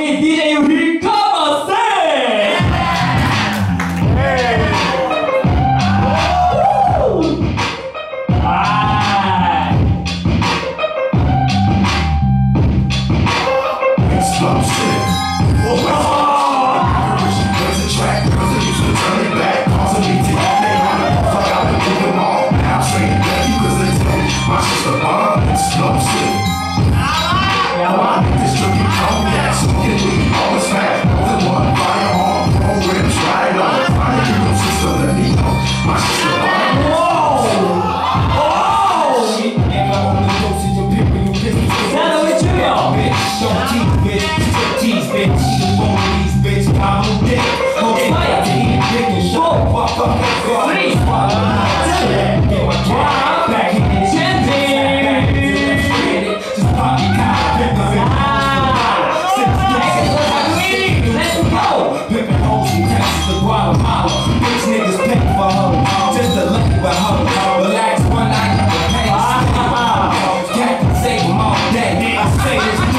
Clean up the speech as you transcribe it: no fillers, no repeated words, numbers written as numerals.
DJ Rikamase! Explosive. There's a track, cause it used to turn it back. Causing me to get paid on the fuck out and do them all. Now I'm straight back, you cause they tell me my shit's a bomb. Explosive. Now I need this tricky cognac, so can we all this fat? More than one firearm, programs right on. Fire in your system, let me know. My shit's a bomb. Shit, never on the dosage of pimping your business. Now what you know? Don't tease, bitch. Tease, bitch. She the one of these, bitch. I'm on dick. Okay, I can eat dick and shut the fuck up. Three. Get my cat back in the just pop your cock, pimpin' Let's go! pimpin' hoes from Texas to Guatemala. Bitch niggas pay for her, just to look at her. Relax one night, the pain. Can't save them all day. I say this.